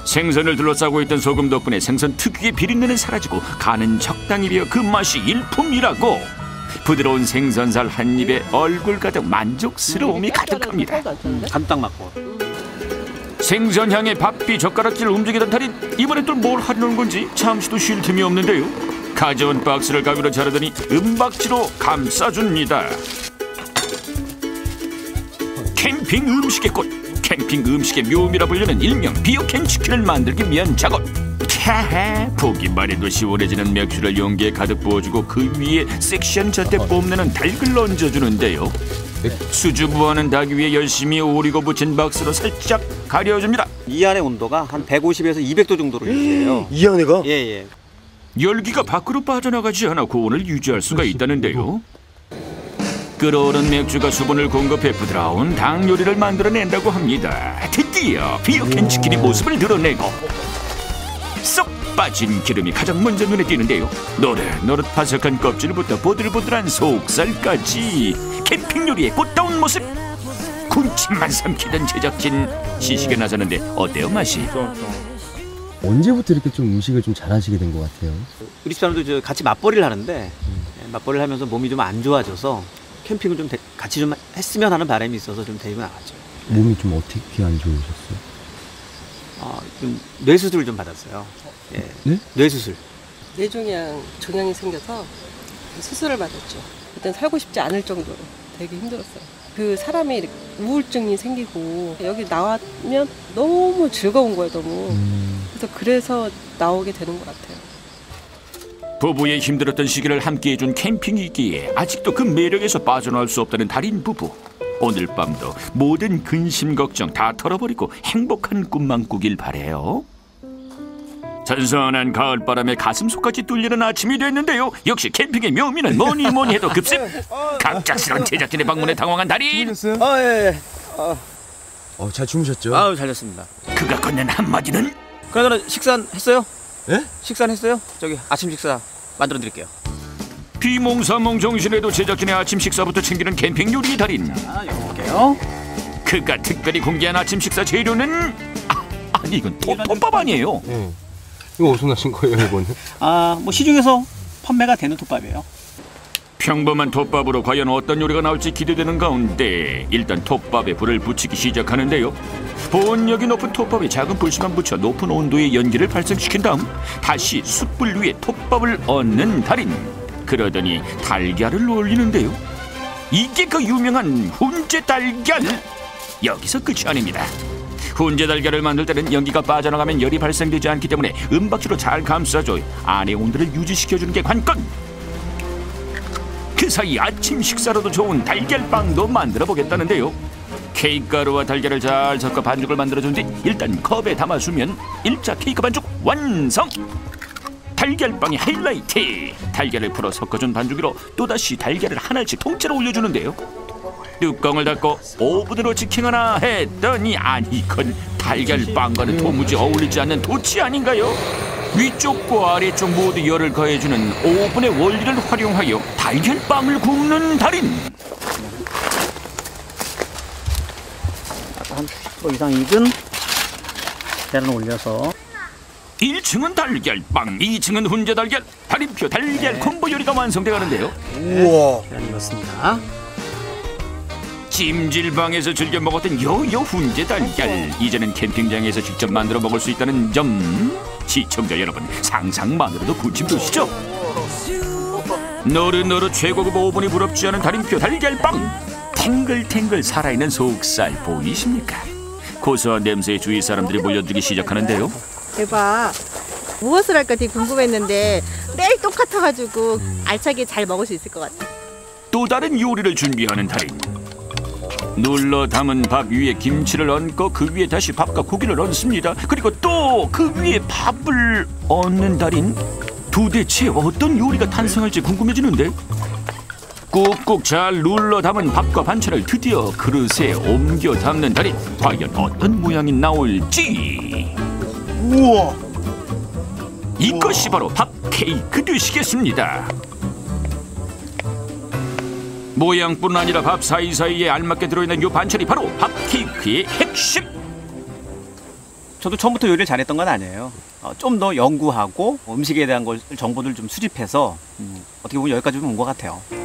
생선을 둘러싸고 있던 소금 덕분에 생선 특유의 비린내는 사라지고 간은 적당히 배어 그 맛이 일품이라고. 부드러운 생선살 한 입에 얼굴 가득 만족스러움이 가득합니다. 간 딱 맞고. 생선 향에 밥비 젓가락질 움직이던 달인, 이번엔 또 뭘 하려는 건지 잠시도 쉴 틈이 없는데요. 가져온 박스를 가위로 자르더니 은박지로 감싸줍니다. 캠핑 음식의 꽃, 캠핑 음식의 묘미라 불리는 일명 비오캔 치킨을 만들기 위한 작업. 보기만 해도 시원해지는 맥주를 용기에 가득 부어주고 그 위에 섹시한 잣대 뽐내는 닭을 얹어주는데요. 수줍어하는 닭 위에 열심히 오리고 붙인 박스로 살짝 가려줍니다. 이 안의 온도가 한 150에서 200도 정도로 유지해요. 이 안에가? 예. 열기가 밖으로 빠져나가지 않아 고온을 유지할 수가 있다는데요. 끓어오른 맥주가 수분을 공급해 부드러운 닭 요리를 만들어낸다고 합니다. 드디어 비오캔 치킨이 모습을 드러내고 쏙 빠진 기름이 가장 먼저 눈에 띄는데요. 노릇노릇 바삭한 껍질부터 보들보들한 속살까지 캠핑 요리의 꽃다운 모습. 군침만 삼키던 제작진 시식에 나서는데 어때요 맛이? 언제부터 이렇게 좀 음식을 좀 잘하시게 된 것 같아요? 우리 집사람도 같이 맞벌이를 하는데 맞벌이를 하면서 몸이 좀 안 좋아져서 캠핑을 좀 같이 좀 했으면 하는 바람이 있어서 좀 데리고 나왔죠. 몸이 좀 어떻게 안 좋으셨어요? 좀 뇌수술을 좀 받았어요. 예. 네? 뇌수술. 뇌종양 종양이 생겨서 수술을 받았죠. 그땐 살고 싶지 않을 정도로 되게 힘들었어요. 그 사람이 우울증이 생기고 여기 나오면 너무 즐거운 거예요, 너무. 그래서 나오게 되는 것 같아요. 부부의 힘들었던 시기를 함께해준 캠핑이기에 아직도 그 매력에서 빠져나올 수 없다는 달인 부부. 오늘 밤도 모든 근심 걱정 다 털어버리고 행복한 꿈만 꾸길 바래요. 선선한 가을바람에 가슴속까지 뚫리는 아침이 됐는데요. 역시 캠핑의 묘미는 뭐니 해도 급습. 갑작스런 제작진의 방문에 당황한 달인. 예. 잘 주무셨죠? 잘 잤습니다. 그가 건넨 한마디는 그러나 식사는 했어요? 예? 식사는 했어요? 저기 아침 식사 만들어 드릴게요. 비몽사몽 정신에도 제작진의 아침 식사부터 챙기는 캠핑 요리의 달인. 이거게요. 그가 특별히 공개한 아침 식사 재료는 아니 이건 톱밥 아니에요? 네. 이거 어디서 나신 거예요, 이거는? 뭐 시중에서 판매가 되는 톱밥이에요. 평범한 톱밥으로 과연 어떤 요리가 나올지 기대되는 가운데 일단 톱밥에 불을 붙이기 시작하는데요. 보온력이 높은 톱밥에 작은 불씨만 붙여 높은 온도의 연기를 발생시킨 다음 다시 숯불 위에 톱밥을 얹는 달인. 그러더니 달걀을 올리는데요. 이게 그 유명한 훈제 달걀. 여기서 끝이 아닙니다. 훈제 달걀을 만들 때는 연기가 빠져나가면 열이 발생되지 않기 때문에 은박지로 잘 감싸줘 안의 온도를 유지시켜주는 게 관건. 그 사이 아침 식사로도 좋은 달걀빵도 만들어 보겠다는데요. 케이크 가루와 달걀을 잘 섞어 반죽을 만들어준 뒤 일단 컵에 담아주면 1차 케이크 반죽 완성! 달걀빵의 하이라이트! 달걀을 풀어 섞어준 반죽으로 또다시 달걀을 하나씩 통째로 올려주는데요. 뚜껑을 닫고 오븐으로 직행하나 했더니 아니 이건 달걀빵과는 도무지 어울리지 않는 도치 아닌가요? 위쪽과 아래쪽 모두 열을 가해주는 오븐의 원리를 활용하여 달걀빵을 굽는 달인. 한 10% 이상 익은 계란을 올려서 1층은 달걀빵, 2층은 훈제 달걀, 달인표 달걀 콤보 요리가 완성돼가는데요. 우와. 계란 익었습니다. 찜질방에서 즐겨 먹었던 여여 훈제 달걀, 이제는 캠핑장에서 직접 만들어 먹을 수 있다는 점, 시청자 여러분 상상만으로도 군침도시죠? 노릇노릇 최고급 오븐이 부럽지 않은 달인표 달걀빵. 탱글탱글 살아있는 속살 보이십니까? 고소한 냄새에 주위 사람들이 몰려들기 시작하는데요. 대박. 무엇을 할까 되게 궁금했는데 매일 똑같아가지고 알차게 잘 먹을 수 있을 것 같아. 또 다른 요리를 준비하는 달인. 눌러 담은 밥 위에 김치를 얹고 그 위에 다시 밥과 고기를 얹습니다. 그리고 또 그 위에 밥을 얹는 달인. 도대체 어떤 요리가 탄생할지 궁금해지는데 꾹꾹 잘 눌러 담은 밥과 반찬을 드디어 그릇에 옮겨 담는 달인. 과연 어떤 모양이 나올지. 우와. 이것이 바로 밥 케이크 되시겠습니다. 모양뿐 아니라 밥 사이사이에 알맞게 들어있는 이 반찬이 바로 밥 케이크의 핵심. 저도 처음부터 요리를 잘했던 건 아니에요. 좀 더 연구하고 음식에 대한 걸 정보들 좀 수집해서 어떻게 보면 여기까지 온 것 같아요.